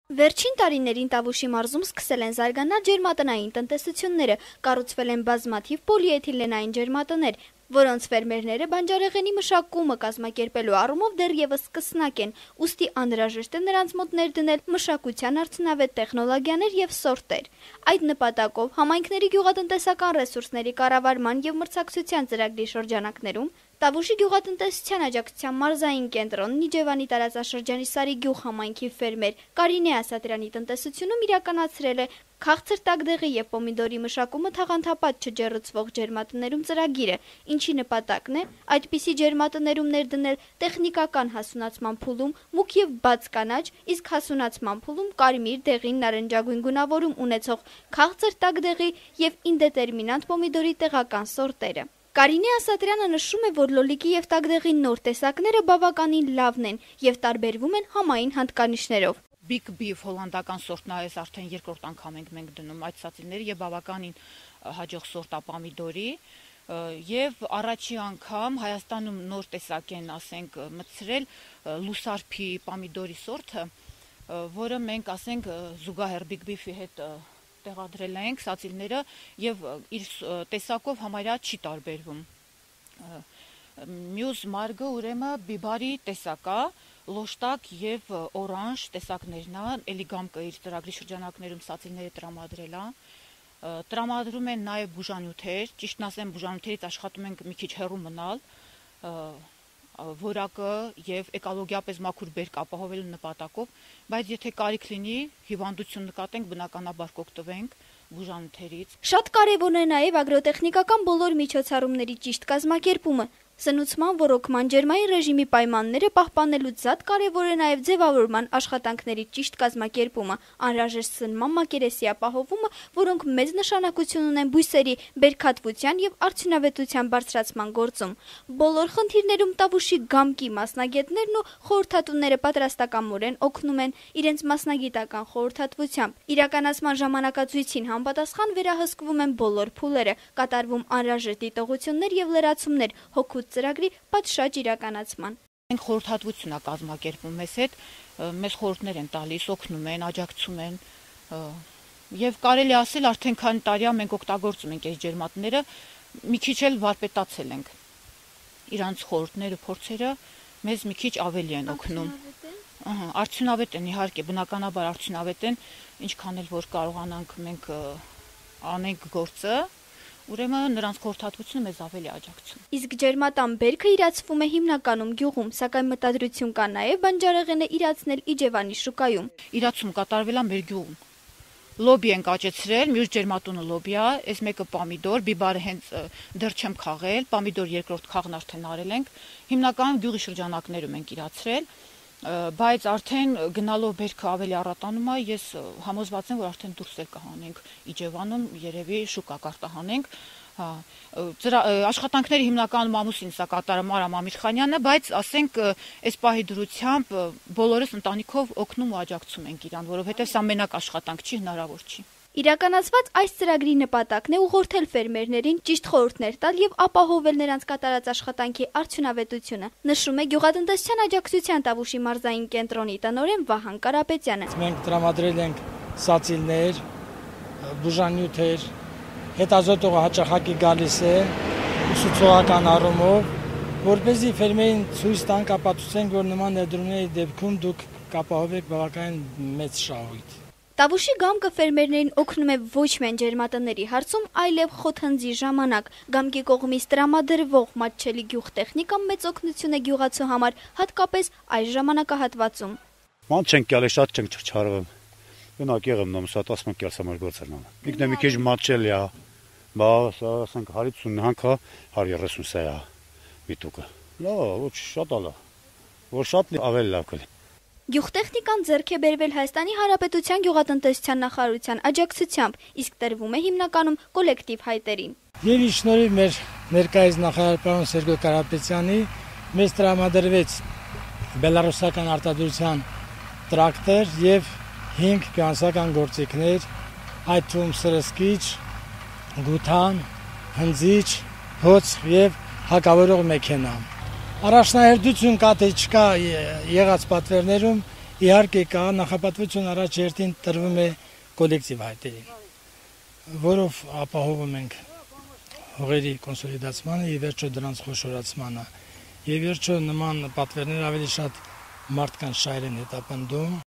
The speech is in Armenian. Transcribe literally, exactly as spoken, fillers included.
Վերջին տարիներին Տավուշի մարզում սկսել են զարգանալ ջերմատնային տնտեսությունները, կառուցվել են բազմաթիվ պոլիէթիլենային ջերմատներ, որոնց ֆերմերները բանջարեղենի մշակումը կազմակերպելու առումով դեռևս սկսնակ են, ուստի անհրաժեշտ է նրանց մոտ ներդնել մշակության արդյունավետ տեխնոլոգիաներ եւ սորտեր։ Այդ նպատակով համայնքների գյուղատնտեսական ռեսուրսների կառավարման եւ մրցակցության ծրագրի շրջանակներում Տավուշի գյուղատնտեսության աջակցության մարզային կենտրոնն Իջևանի տարածաշրջանի Սարի գյուղ համայնքի ֆերմեր Կարինե Ասատրյանի տնտեսությունում իրականացրել է քաղցր տակդեղի եւ պոմիդորի մշակումը թաղանթապատ չջեռուցվող ջերմատներում ծրագիրը, ինչի նպատակն է այդպիսի ջերմատներում ներդնել տեխնիկական հասունացման փուլում մուգ եւ բաց կանաչ, իսկ հասունացման փուլում կարմիր, դեղին, նարնջագույն գունավորում ունեցող քաղցր տակդեղի եւ ինդետերմինանտ պոմիդորի տեղական սորտերը։ Կարինե Ասատրյանը նշում է, որ լոլիկի եւ տակդեղի նոր տեսակները բավականին լավն են եւ տարբերվում են համային հատկանիշներով։ Big Beef հոլանդական սորտն է, այս արդեն երկրորդ անգամ ենք մենք դնում այդ սացիլները եւ բավականին հաջող սորտ է պոմիդորի եւ առաջի անգամ Հայաստանում նոր տեսակ են, ասենք, մտցրել լուսարփի պոմիդորի սորտը, որը մենք, ասենք, զուգահեռ Big Beef-ի հետ տեղադրել ենք սացիլները եւ իր տեսակով համարյա չի տարբերվում։ Մյուս մարգը ուրեմն բիբարի տեսակա, լոշտակ եւ օրանժ տեսակներն է, էլի գամկը իր ծրագրի շրջանակներում սացիլները տրամադրել է։ Տրամադրում են նաեւ բուժանյութեր, ճիշտն ասեմ, բուժանյութերից աշխատում ենք մի քիչ հեռու մնալ, որակը եւ էկոլոգիապես մաքուր բերք ապահովելու նպատակով, բայց եթե կարիք լինի, հիվանդություն նկատենք, բնականաբար կօգտվենք բուժանյութերից։ Շատ կարեւոր է նաեւ ագրոտեխնիկական բոլոր միջոցառումների ճիշտ կազմակերպումը։ Սնուցման, ոռոգման, ջերմային ռեժիմի պայմանները պահպանելուց զատ կարևոր է նաև ձևավորման աշխատանքների ճիշտ կազմակերպումը, անհրաժեշտ սնման մակերեսի ապահովումը, որոնք մեծ նշանակություն ունեն բույսերի բերքատվության եւ արդյունավետության բարձրացման գործում։ Բոլոր խնդիրներում Տավուշի գամկի մասնագետներն ու խորհրդատուները պատրաստակամորեն օգնում են իրենց մասնագիտական խորհրդատվությամբ։ Իրականացման ժամանակացույցին համապատասխան վերահսկվում են բոլոր փուլերը, կատարվում անհրաժեշտ դիտողություններ եւ լրացումներ, հոգու ծրագրի պատշաճ իրականացման։ Մենք խորհրդատվություն է կազմակերպում մեզ հետ, մեզ խորհուրդներ են տալիս, օգնում են, աջակցում են եւ կարելի ասել արդեն քանի տարի է մենք օգտագործում ենք այս ջերմատները, մի քիչ էլ վարպետացել ենք։ Իրանց խորհուրդները, փորձերը մեզ մի քիչ ավելի են օգնում։ Ահա, արդյունավետ են, իհարկե, բնականաբար արդյունավետ են, ինչքան էլ որ կարողանանք մենք անենք գործը, ուրեմն նրանց խորհրդատվությունը մեզ ավելի աջակցում։ Իսկ ջերմատան բերքը իրացվում է հիմնականում գյուղում, սակայն մտադրություն կա նաև բանջարեղենը իրացնել Իջևանի շուկայում։ Իրացում կատարվել է մեր գյուղում։ Լոբի ենք աճեցրել, մյուս ջերմատունը լոբի է, այս մեկը պոմիդոր, բիբարը հենց դեռ չեմ խաղել, պոմիդոր երկրորդ խաղն արդեն արել ենք, հիմնականում գյուղի շրջանակներում ենք իրացրել, բայց արդեն գնալով բերքը ավելի առատանում է, ես համոզված եմ, որ արդեն դուրս էլ կհանենք Իջևանում, երևի շուկա կարտահանենք։ Աշխատանքների հիմնականում ամուսինս է կատարում Արա Մամիրխանյանը, բայց ասենք այս պահի դրությամբ բոլորս ընտանիքով օգնում ու աջակցում ենք իրան, որովհետև սա մենակ աշխատանք չի, հնարավոր չի։ Իրականացված այս ծրագրի նպատակն է ուղղորդել ֆերմերներին, ճիշտ խորհուրդներ տալ եւ ապահովել նրանց կատարած աշխատանքի արդյունավետությունը, նշում է Գյուղատնտեսության աջակցության Տավուշի մարզային կենտրոնի տնօրեն Վահան Կարապետյանը։ Մենք տրամադրել ենք սացիլներ, բուժանյութեր, հետազոտողը հաճախակի գալիս է ուսուցողական առումով, որպեսզի ֆերմերին ցույց տանք, ապացուցենք, որ նման ներդրումների դեպքում դուք կապահովեք բավականին մեծ շահույթ։ Տավուշի գամկը ֆերմերներին օգնում է ոչ միայն ջերմատների հարցում, այլև խոթանձի ժամանակ։ Գամկի կողմից տրամադրվող մատչելի գյուղտեխնիկան մեծ օգնություն է գյուղացու համար, հատկապես այս ժամանակահատվածում։ Ման չենք գալի, շատ չենք չարվում։ Գնակ եղեմ նամուսատ ասում կերս համար գործել նամ։ Ինքն է մի քիչ մատչելի է, բայց ասենք հարից հանգա հարյուր երեսուն սա է միտուկը։ Լավ, ոչ շատ ալա։ Որ շատ ավելի լավ կլինի։ Գյուղտեխնիկան ձեռք է բերվել Հայաստանի Հանրապետության գյուղատնտեսության նախարարության աջակցությամբ, իսկ տրվում է հիմնականում կոլեկտիվ հայտերին։ Եվ ի շնորհիվ մեր ներկայիս նախարար պարոն Սերգո Կարապետյանի մեզ տրամադրվեց բելարուսական արտադրության տրակտոր եւ հինգ ֆինանսական գործիքներ, այդ թվում սրսկիչ, գութան, հնձիչ, հոց եւ հակավորող մեքենա։ Առաջնահերթություն կա թե չկա եղած պատվերներում Իհարկե կա նախապատվություն առաջ երթին տրվում է կոլեկտիվ հայտերին, որով ապահովում ենք հողերի կոնսոլիդացմանը եւ վերջո դրանց խոշորացմանը։ Եվ վերջո նման պատվերներ ավելի շատ մարդկանց շահեր են հետապնդում։